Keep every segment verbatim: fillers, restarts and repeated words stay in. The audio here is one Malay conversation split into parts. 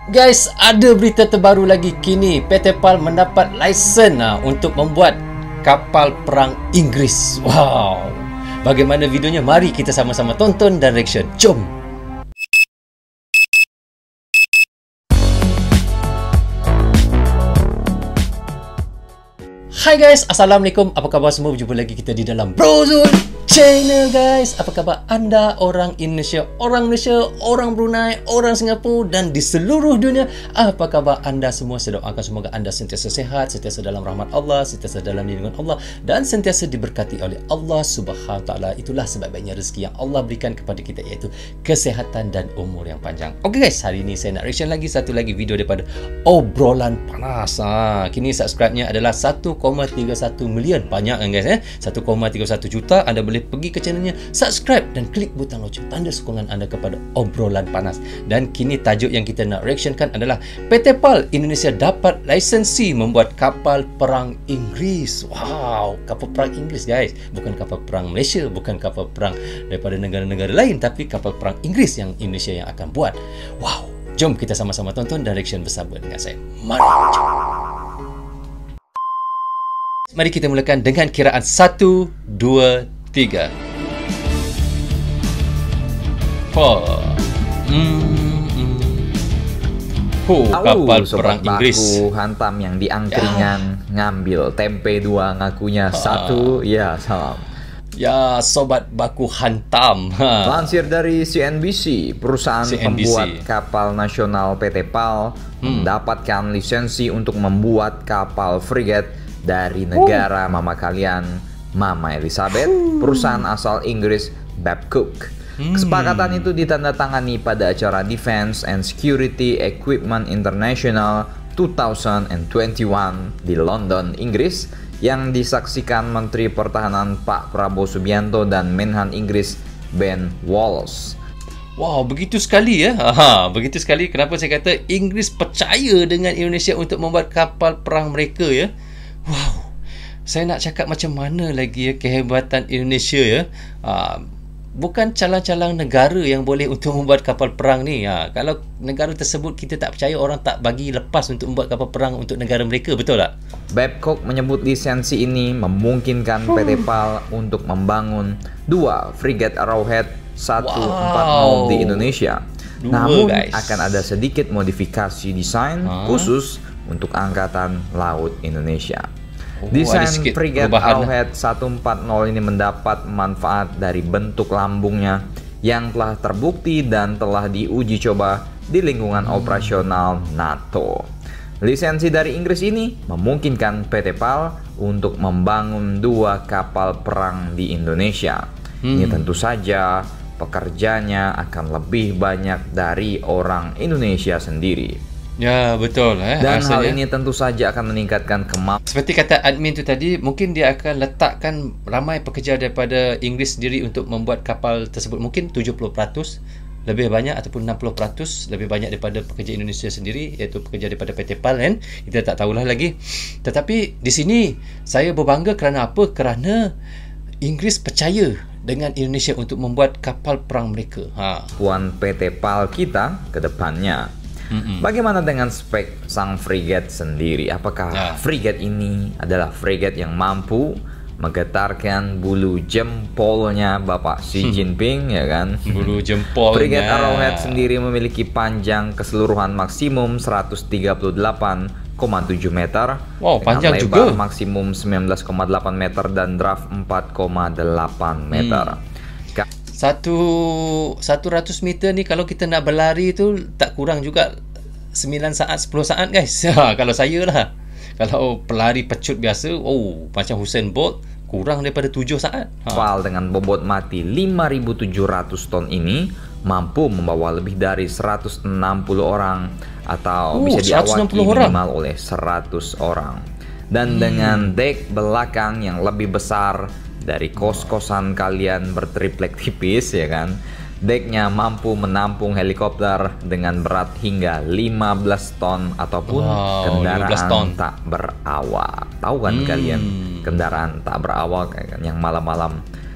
Guys, ada berita terbaru lagi. Kini P T PAL mendapat lesen uh, untuk membuat kapal perang Inggeris. Wow. Bagaimana videonya? Mari kita sama-sama tonton dan reaction. Jom. Hai guys, Assalamualaikum. Apa khabar semua? Berjumpa lagi kita di dalam Brozul Channel guys. Apa khabar anda orang Indonesia, orang Malaysia, orang Brunei, orang Singapura dan di seluruh dunia? Apa khabar anda semua? Saya doakan semoga anda sentiasa sehat, sentiasa dalam rahmat Allah, sentiasa dalam lindungan Allah dan sentiasa diberkati oleh Allah Subhanahu Wa Taala. Itulah sebaik-baiknya rezeki yang Allah berikan kepada kita, iaitu kesehatan dan umur yang panjang. Okey guys, hari ini saya nak reaction lagi satu lagi video daripada Obrolan Panas. Ha, kini subscribe-nya adalah satu koma tiga satu million. Banyak kan guys eh? satu koma tiga satu juta. Anda boleh pergi ke channelnya, subscribe dan klik butang loceng, tanda sokongan anda kepada Obrolan Panas. Dan kini tajuk yang kita nak reactionkan adalah P T PAL Indonesia dapat lisensi membuat kapal perang Inggeris. Wow, kapal perang Inggeris guys. Bukan kapal perang Malaysia, bukan kapal perang daripada negara-negara lain, tapi kapal perang Inggeris yang Indonesia yang akan buat. Wow, jom kita sama-sama tonton dan reaction bersama dengan saya. Mari. Jom. Mari kita mulakan dengan kiraan satu, dua, tiga. Oh. Hmm, hmm. Oh, kapal Tahu, perang Inggris. Baku hantam yang diangkringan, ya. Ngambil tempe dua ngakunya ha. Satu. Ya, salam. Ya, sobat baku hantam. Ha. Lansir dari C N B C, perusahaan C N B C. pembuat kapal nasional P T PAL hmm. mendapatkan lisensi untuk membuat kapal frigat dari negara oh. mama kalian, Mama Elizabeth, perusahaan asal Inggris Babcock. Hmm. Kesepakatan itu ditandatangani pada acara Defense and Security Equipment International dua ribu dua puluh satu di London, Inggris, yang disaksikan Menteri Pertahanan Pak Prabowo Subianto dan Menhan Inggris Ben Wallace. Wow, begitu sekali ya. Aha, begitu sekali. Kenapa saya kata Inggris percaya dengan Indonesia untuk membuat kapal perang mereka ya? Wow, saya nak cakap macam mana lagi ya kehebatan Indonesia ya. Uh, bukan calang-calang negara yang boleh untuk membuat kapal perang ni. Uh, kalau negara tersebut kita tak percaya, orang tak bagi lepas untuk membuat kapal perang untuk negara mereka, betul tak? Babcock menyebut lisensi ini memungkinkan P T PAL untuk membangun dua frigat Arrowhead seratus empat puluh wow. di Indonesia. Dua, Namun guys. akan ada sedikit modifikasi desain huh? khusus untuk Angkatan Laut Indonesia. Oh, Desain frigat Arrowhead seratus empat puluh ini mendapat manfaat dari bentuk lambungnya yang telah terbukti dan telah diuji coba di lingkungan hmm. operasional NATO. Lisensi dari Inggris ini memungkinkan P T PAL untuk membangun dua kapal perang di Indonesia. Hmm. Ini tentu saja pekerjanya akan lebih banyak dari orang Indonesia sendiri. Ya, betul eh. Dan Asalnya, hal ini tentu saja akan meningkatkan kemampuan. Seperti kata admin tu tadi, mungkin dia akan letakkan ramai pekerja daripada Inggeris sendiri untuk membuat kapal tersebut. Mungkin tujuh puluh peratus lebih banyak ataupun enam puluh peratus lebih banyak daripada pekerja Indonesia sendiri, iaitu pekerja daripada P T PAL kan. Kita tak tahulah lagi. Tetapi di sini saya berbangga kerana apa? Kerana Inggeris percaya dengan Indonesia untuk membuat kapal perang mereka. Ha. Puan P T PAL kita ke depannya. Mm-mm. Bagaimana dengan spek sang frigat sendiri? Apakah ya. frigat ini adalah frigat yang mampu menggetarkan bulu jempolnya Bapak Xi Jinping, ya kan? Bulu jempolnya. Frigat Arrowhead sendiri memiliki panjang keseluruhan maksimum seratus tiga puluh delapan koma tujuh meter. Wow, panjang lebar juga. Maksimum sembilan belas koma delapan meter dan draft empat koma delapan meter. Hmm. Satu satu ratus meter ni kalau kita nak berlari tu tak kurang juga sembilan saat, sepuluh saat guys. Ha, kalau saya lah. Kalau pelari pecut biasa, oh macam Usain Bolt, kurang daripada tujuh saat. Ha. Kapal dengan bobot mati lima ribu tujuh ratus ton ini mampu membawa lebih dari seratus enam puluh orang atau oh, bisa diawaki minimal oleh seratus orang. Dan hmm. dengan dek belakang yang lebih besar dari kos-kosan kalian bertriplek tipis, ya kan? Deknya mampu menampung helikopter dengan berat hingga lima belas ton ataupun wow, kendaraan ton. tak berawak. Tahu kan hmm. kalian kendaraan tak berawak kan, yang malam-malam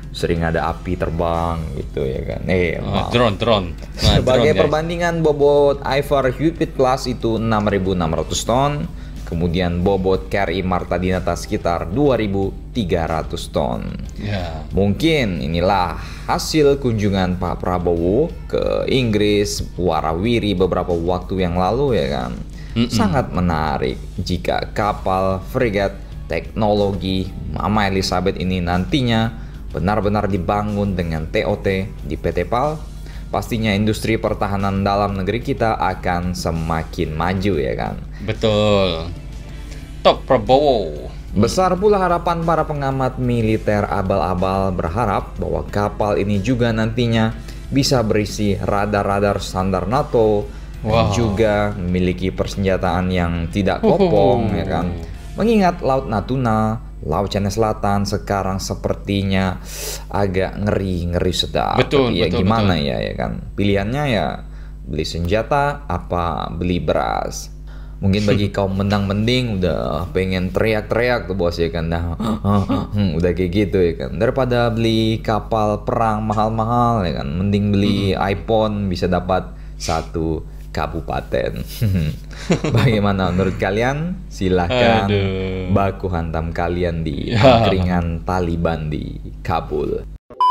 sering ada api terbang gitu ya kan. Eh, uh, drone, drone. Nah, sebagai drone, perbandingan, bobot Ivar Cupid Plus itu enam ribu enam ratus ton, kemudian bobot K R I Marta Dinata sekitar dua ribu tiga ratus ton. Yeah. Mungkin inilah hasil kunjungan Pak Prabowo ke Inggris warawiri beberapa waktu yang lalu ya kan. Mm-mm. Sangat menarik jika kapal frigat teknologi Mama Elizabeth ini nantinya benar-benar dibangun dengan T O T di P T PAL. Pastinya industri pertahanan dalam negeri kita akan semakin maju ya kan. Betul. Top Prabowo. Besar pula harapan para pengamat militer abal-abal berharap bahwa kapal ini juga nantinya bisa berisi radar-radar standar NATO. Wow. Dan juga memiliki persenjataan yang tidak kopong ya kan. Mengingat Laut Natuna, Laut Cina Selatan sekarang sepertinya agak ngeri-ngeri sedap. Betul, ya betul, gimana betul. ya ya kan. Pilihannya ya beli senjata apa beli beras. Mungkin bagi kaum mendang-mending udah pengen teriak-teriak tuh bos ya kan. Nah, udah kayak gitu ya kan. Daripada beli kapal perang mahal-mahal ya kan, mending beli iPhone bisa dapat satu kabupaten. Bagaimana menurut kalian? Silahkan Aduh. baku hantam kalian di angkringan Taliban di Kabul.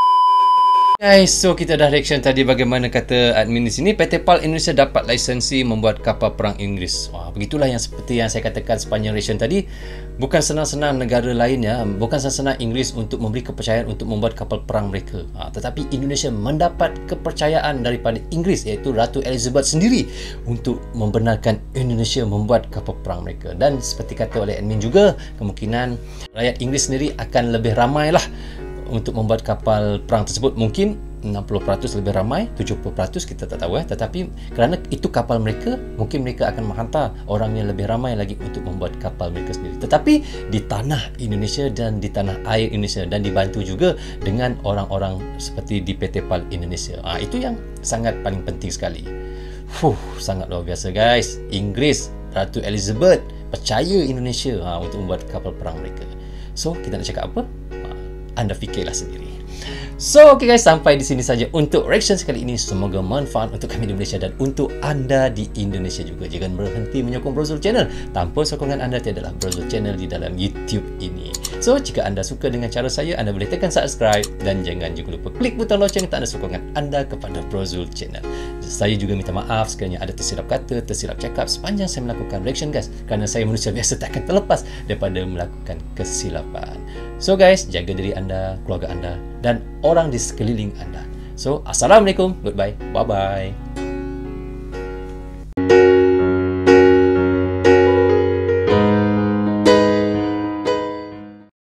Guys, so kita dah reaction tadi bagaimana kata admin di sini P T PAL Indonesia dapat lisensi membuat kapal perang Inggeris. Wah, begitulah yang seperti yang saya katakan sepanjang reaction tadi. Bukan senang-senang negara lain ya, bukan senang-senang Inggeris untuk memberi kepercayaan untuk membuat kapal perang mereka. Ha, tetapi Indonesia mendapat kepercayaan daripada Inggeris iaitu Ratu Elizabeth sendiri untuk membenarkan Indonesia membuat kapal perang mereka. Dan seperti kata oleh admin juga, kemungkinan rakyat Inggeris sendiri akan lebih ramai lah untuk membuat kapal perang tersebut. Mungkin enam puluh peratus lebih ramai, tujuh puluh peratus kita tak tahu eh. Tetapi kerana itu kapal mereka, mungkin mereka akan menghantar orang yang lebih ramai lagi untuk membuat kapal mereka sendiri. Tetapi di tanah Indonesia dan di tanah air Indonesia, dan dibantu juga dengan orang-orang seperti di P T PAL Indonesia. Ah, itu yang sangat paling penting sekali. Fuh, sangat luar biasa guys. Inggris, Ratu Elizabeth percaya Indonesia ha, untuk membuat kapal perang mereka. So, kita nak cakap apa? Anda fikirlah sendiri. So, okay guys, sampai di sini saja untuk reaction sekali ini. Semoga manfaat untuk kami di Malaysia dan untuk anda di Indonesia juga. Jangan berhenti menyokong Brozul Channel. Tanpa sokongan anda tiadalah Brozul Channel di dalam YouTube ini. So, jika anda suka dengan cara saya, anda boleh tekan subscribe dan jangan juga lupa klik butang loceng tanda sokongan anda kepada Brozul Channel. Saya juga minta maaf sekiranya ada tersilap kata, tersilap cakap sepanjang saya melakukan reaction guys, kerana saya manusia biasa tak akan terlepas daripada melakukan kesilapan. So guys, jaga diri anda, keluarga anda dan orang di sekeliling anda. So, Assalamualaikum, goodbye, bye-bye.